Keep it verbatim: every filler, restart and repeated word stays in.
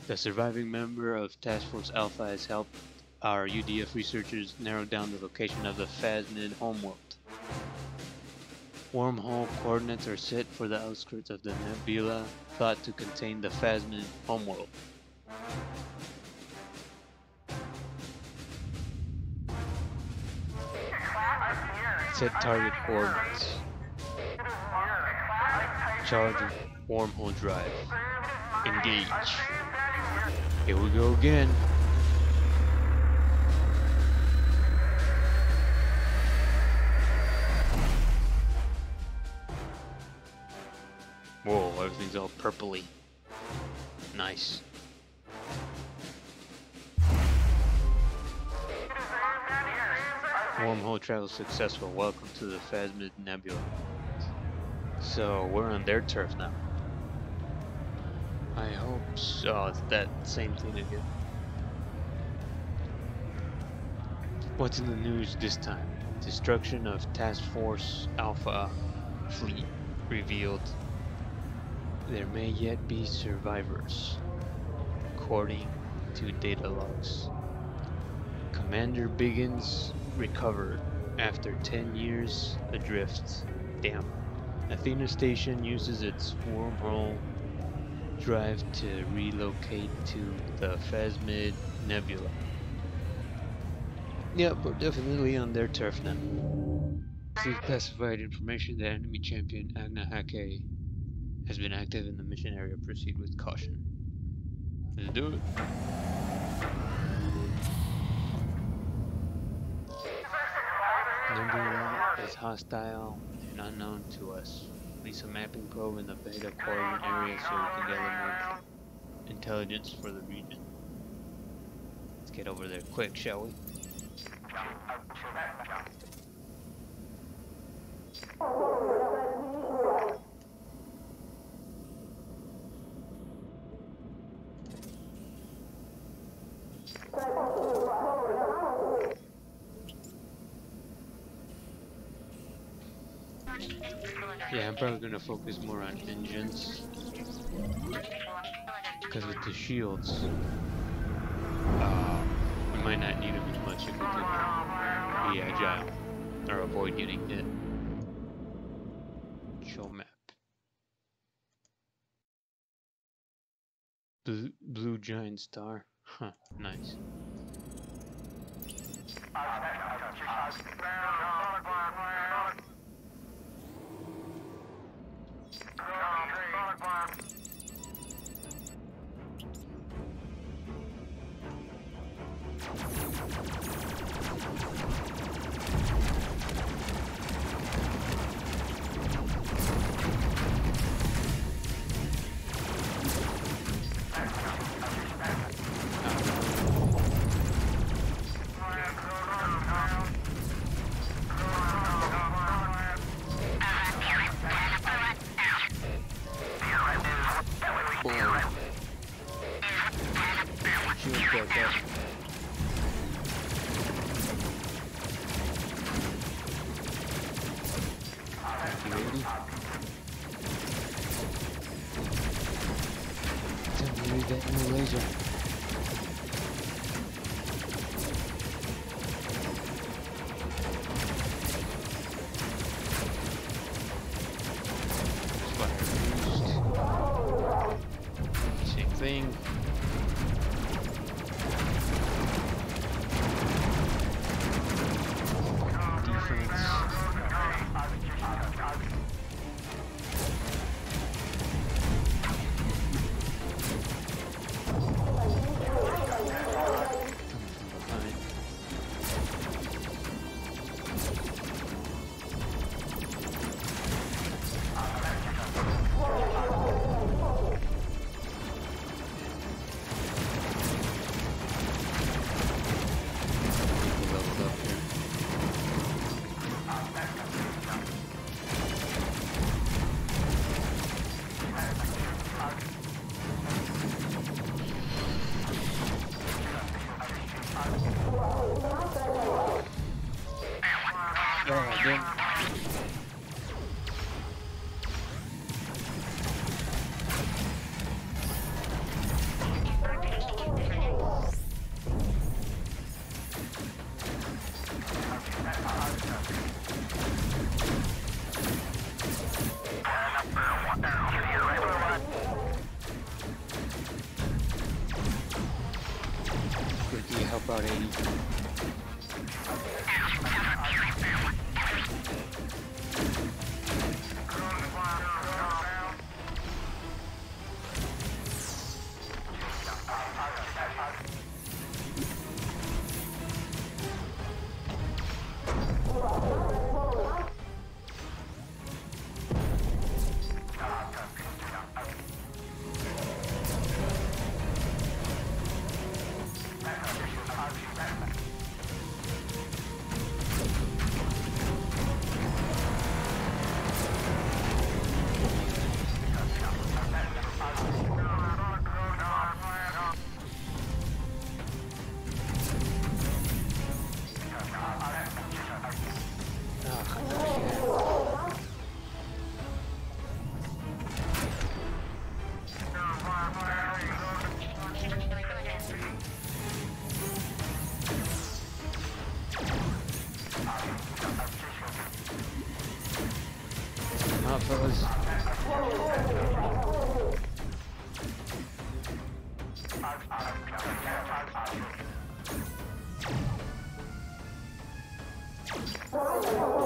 The surviving member of Task Force Alpha has helped our U D F researchers narrow down the location of the Phasmid homeworld. Wormhole coordinates are set for the outskirts of the nebula thought to contain the Phasmid homeworld. Set target coordinates. Charge wormhole drive. Engage. Here we go again. Whoa, everything's all purpley. Nice. Wormhole travel successful. Welcome to the Phasmid Nebula. So we're on their turf now. I hope so. Oh, it's that same thing again. What's in the news this time? Destruction of Task Force Alpha fleet revealed. There may yet be survivors, according to data logs. Commander Biggins recovered after ten years adrift. Damn. Athena Station uses its wormhole drive to relocate to the Phasmid Nebula. Yep, we're definitely on their turf now. Through classified information, the enemy champion Agna Hake has been active in the mission area. Proceed with caution. Let's do it. Number is hostile and unknown to us. Release a mapping probe in the beta coordinate area so we can gather more intelligence for the region. Let's get over there quick, shall we? Yeah, I'm probably gonna focus more on engines, because with the shields, uh, we might not need them as much if we can be agile or avoid getting hit. Show map. Blue, blue giant star. Huh, nice. Thing. Defense. help out eighty. Come out, fellas. Oh,